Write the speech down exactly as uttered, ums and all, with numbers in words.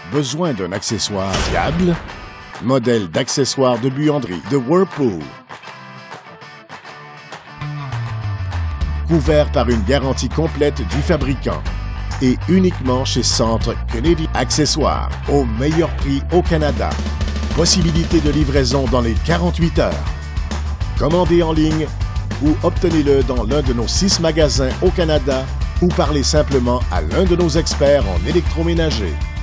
Besoin d'un accessoire fiable? Modèle d'accessoires de buanderie de Whirlpool. Couvert par une garantie complète du fabricant. Et uniquement chez Centre Kennedy Accessoires, au meilleur prix au Canada. Possibilité de livraison dans les quarante-huit heures. Commandez en ligne ou obtenez-le dans l'un de nos six magasins au Canada ou parlez simplement à l'un de nos experts en électroménager.